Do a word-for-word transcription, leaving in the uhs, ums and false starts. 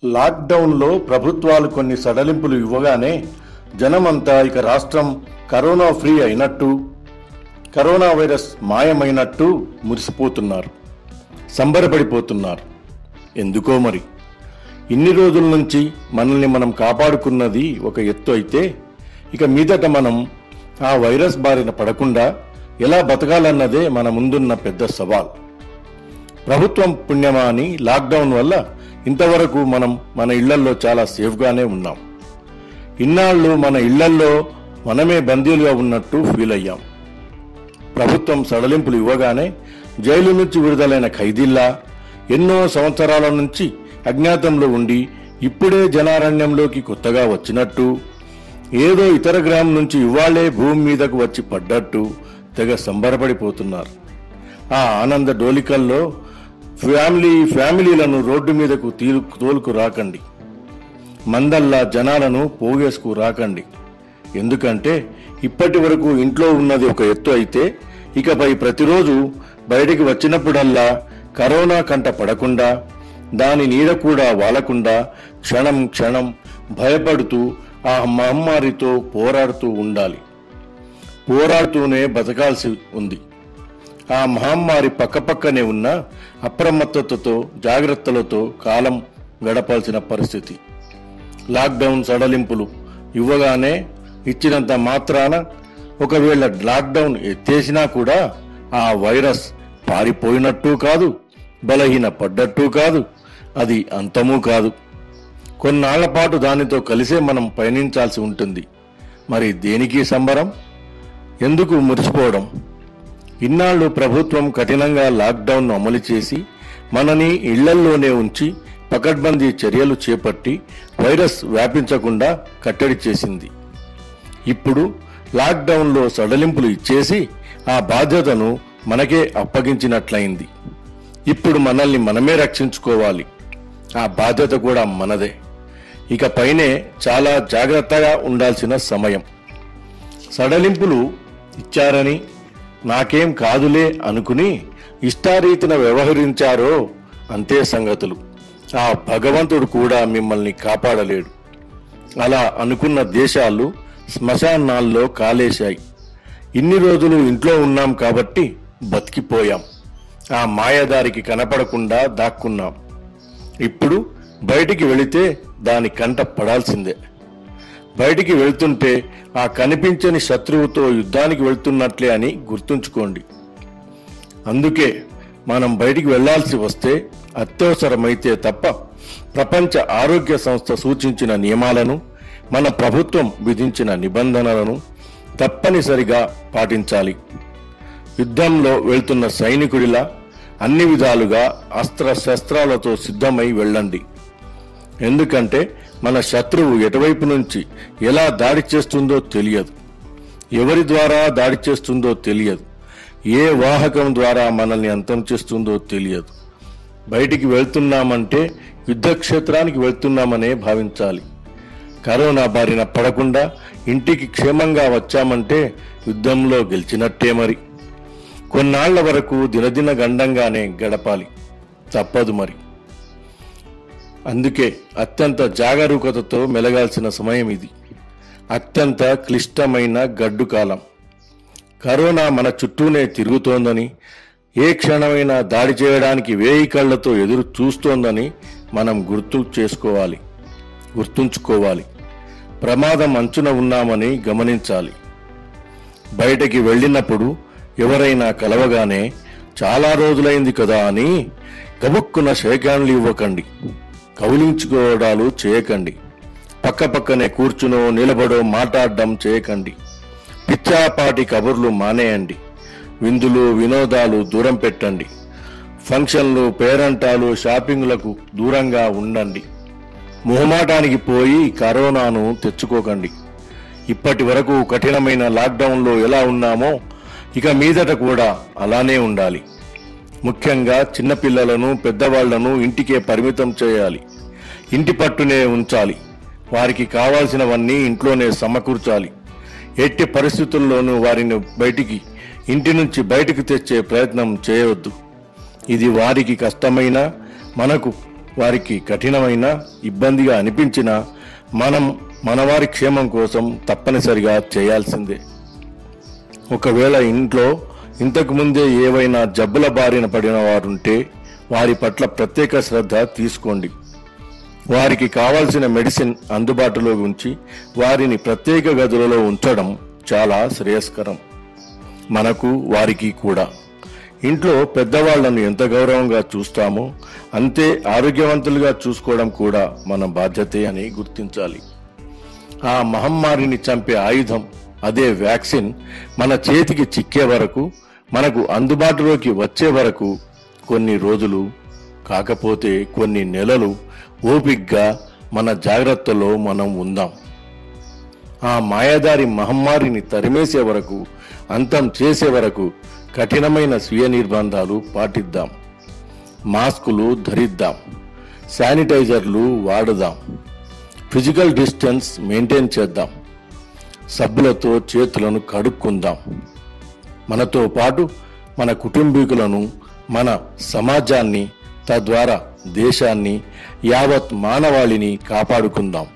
లాక్డౌన్లో ప్రభుత్వాలు కొన్ని సడలింపులు ఇవ్వగానే జనమంతా ఇక రాష్ట్రం కరోనా ఫ్రీ అయినట్టు, కరోనా వైరస్ మాయమైనట్టు మురిసిపోతున్నారు, సంబరపడిపోతున్నారు. ఎందుకో మరి. ఇన్ని రోజుల నుంచి మనల్ని మనం కాపాడుకున్నది ఒక ఎత్తు అయితే, ఇక మీదట మనం ఆ వైరస్ బారిన పడకుండా ఎలా బతకాలన్నదే మన ముందున్న పెద్ద సవాల్. ప్రభుత్వం పుణ్యమా అని లాక్డౌన్ వల్ల ఇంతవరకు మనం మన ఇళ్లల్లో చాలా సేఫ్గానే ఉన్నాం. ఇన్నాళ్ళు మన ఇళ్లల్లో మనమే బందీలుగా ఉన్నట్టు ఫీల్ అయ్యాం. ప్రభుత్వం సడలింపులు ఇవ్వగానే జైలు నుంచి విడుదలైన ఖైదీల్లా ఎన్నో సంవత్సరాల నుంచి అజ్ఞాతంలో ఉండి ఇప్పుడే జనారణ్యంలోకి కొత్తగా వచ్చినట్టు, ఏదో ఇతర గ్రామం నుంచి ఇవాళ్లే భూమి మీదకు వచ్చి పడ్డట్టు తెగ సంబరపడిపోతున్నారు. ఆ ఆనంద డోలికల్లో ఫ్యామిలీ ఫ్యామిలీలను రోడ్డు మీదకు తీరు తోలుకు రాకండి. మందల్లా జనాలను పోగేసుకు రాకండి. ఎందుకంటే ఇప్పటి వరకు ఇంట్లో ఉన్నది ఒక ఎత్తు అయితే, ఇకపై ప్రతిరోజు బయటికి వచ్చినప్పుడల్లా కరోనా కంట పడకుండా, దాని నీడ కూడా వాలకుండా క్షణం క్షణం భయపడుతూ ఆ మహమ్మారితో పోరాడుతూ ఉండాలి. పోరాడుతూనే బతకాల్సి ఉంది. ఆ మహమ్మారి పక్కపక్కనే ఉన్న అప్రమత్తతతో జాగ్రత్తలతో కాలం గడపాల్సిన పరిస్థితి. లాక్డౌన్ సడలింపులు ఇవ్వగానే ఇచ్చినంత మాత్రాన ఒకవేళ లాక్డౌన్ ఎత్తేసినా కూడా ఆ వైరస్ పారిపోయినట్టు కాదు, బలహీన పడ్డట్టు కాదు, అది అంతమూ కాదు. కొన్నాళ్ల పాటు దానితో కలిసే మనం పయనించాల్సి ఉంటుంది. మరి దేనికి సంబరం? ఎందుకు మురిసిపోవడం? ఇన్నాళ్లు ప్రభుత్వం కఠినంగా లాక్డౌన్ అమలు చేసి మనని ఇళ్లల్లోనే ఉంచి పకడ్బందీ చర్యలు చేపట్టి వైరస్ వ్యాపించకుండా కట్టడి చేసింది. ఇప్పుడు లాక్డౌన్లో సడలింపులు ఇచ్చేసి ఆ బాధ్యతను మనకే అప్పగించినట్లయింది. ఇప్పుడు మనల్ని మనమే రక్షించుకోవాలి. ఆ బాధ్యత కూడా మనదే. ఇక పైనే చాలా జాగ్రత్తగా ఉండాల్సిన సమయం. సడలింపులు ఇచ్చారని నాకేం కాదులే అనుకుని ఇష్టారీతిన వ్యవహరించారో అంతే సంగతులు. ఆ భగవంతుడు కూడా మిమ్మల్ని కాపాడలేడు. అలా అనుకున్న దేశాలు శ్మశానాల్లో కాలేశాయి. ఇన్ని రోజులు ఇంట్లో ఉన్నాం కాబట్టి బతికిపోయాం. ఆ మాయదారికి కనపడకుండా దాక్కున్నాం. ఇప్పుడు బయటికి వెళితే దాని కంట పడాల్సిందే. బయటికి వెళ్తుంటే ఆ కనిపించని శత్రువుతో యుద్ధానికి వెళ్తున్నట్లే అని గుర్తుంచుకోండి. అందుకే మనం బయటికి వెళ్లాల్సి వస్తే అత్యవసరమైతే తప్ప ప్రపంచ ఆరోగ్య సంస్థ సూచించిన నియమాలను, మన ప్రభుత్వం విధించిన నిబంధనలను తప్పనిసరిగా పాటించాలి. యుద్ధంలో వెళ్తున్న సైనికుడిలా అన్ని విధాలుగా అస్త్ర శస్త్రాలతో సిద్ధమై వెళ్ళండి. ఎందుకంటే మన శత్రువు ఎటువైపు నుంచి ఎలా దాడి చేస్తుందో తెలియదు, ఎవరి ద్వారా దాడి చేస్తుందో తెలియదు, ఏ వాహకం ద్వారా మనల్ని అంతం చేస్తుందో తెలియదు. బయటికి వెళ్తున్నామంటే యుద్ధక్షేత్రానికి వెళ్తున్నామనే భావించాలి. కరోనా బారిన పడకుండా ఇంటికి క్షేమంగా వచ్చామంటే యుద్ధంలో గెలిచినట్టే. మరి కొన్నాళ్ల వరకు దినదిన గండంగానే గడపాలి, తప్పదు మరి. అందుకే అత్యంత జాగరూకతతో మెలగాల్సిన సమయం ఇది. అత్యంత క్లిష్టమైన గడ్డు కాలం. కరోనా మన చుట్టూనే తిరుగుతోందని, ఏ క్షణమైనా దాడి చేయడానికి వేయి కళ్లతో ఎదురు చూస్తోందని మనం గుర్తు చేసుకోవాలి, గుర్తుంచుకోవాలి. ప్రమాదం అంచున ఉన్నామని గమనించాలి. బయటకి వెళ్ళినప్పుడు ఎవరైనా కలవగానే చాలా రోజులైంది కదా అని గబుక్కున షేకాన్లు ఇవ్వకండి, కౌలించుకోవడాలు చేయకండి, పక్క పక్కనే కూర్చునో నిలబడో మాట్లాడడం చేయకండి. పిచ్చాపాటి కబుర్లు మానేయండి. విందులు వినోదాలు దూరం పెట్టండి. ఫంక్షన్లు, పేరంటాలు, షాపింగ్లకు దూరంగా ఉండండి. మొహమాటానికి పోయి కరోనాను తెచ్చుకోకండి. ఇప్పటి వరకు కఠినమైన లాక్డౌన్లో ఎలా ఉన్నామో ఇక మీదట కూడా అలానే ఉండాలి. ముఖ్యంగా చిన్నపిల్లలను, పెద్దవాళ్లను ఇంటికే పరిమితం చేయాలి. ఇంటి పట్టునే ఉంచాలి. వారికి కావాల్సినవన్నీ ఇంట్లోనే సమకూర్చాలి. ఎట్టి పరిస్థితుల్లోనూ వారిని బయటికి ఇంటి నుంచి బయటికి తెచ్చే ప్రయత్నం చేయవద్దు. ఇది వారికి కష్టమైనా మనకు వారికి కఠినమైన ఇబ్బందిగా అనిపించినా మనం మనవారి క్షేమం కోసం తప్పనిసరిగా చేయాల్సిందే. ఒకవేళ ఇంట్లో ఇంతకు ముందే ఏవైనా జబ్బుల బారిన పడిన వారుంటే వారి పట్ల ప్రత్యేక శ్రద్ధ తీసుకోండి. వారికి కావాల్సిన మెడిసిన్ అందుబాటులో ఉంచి వారిని ప్రత్యేక గదులలో ఉంచడం చాలా శ్రేయస్కరం, మనకు వారికి కూడా. ఇంట్లో పెద్దవాళ్లను ఎంత గౌరవంగా చూస్తామో అంతే ఆరోగ్యవంతులుగా చూసుకోవడం కూడా మన బాధ్యతే అని గుర్తించాలి. ఆ మహమ్మారిని చంపే ఆయుధం అదే వ్యాక్సిన్ మన చేతికి చిక్కే వరకు, మనకు అందుబాటులోకి వచ్చే వరకు కొన్ని రోజులు కాకపోతే కొన్ని నెలలు ఓపిగ్గా మన జాగ్రత్తలో మనం ఉందాం. ఆ మాయాదారి మహమ్మారిని తరిమేసే వరకు, అంతం చేసే వరకు కఠినమైన స్వీయ నిర్బంధాలు పాటిద్దాం. మాస్కులు ధరిద్దాం, శానిటైజర్లు వాడుదాం, ఫిజికల్ డిస్టెన్స్ మెయింటైన్ చేద్దాం, సబ్బులతో చేతులను కడుక్కుందాం. మనతో పాటు మన కుటుంబీకులను, మన సమాజాన్ని, తద్వారా దేశాన్ని, యావత్ మానవాళిని కాపాడుకుందాం.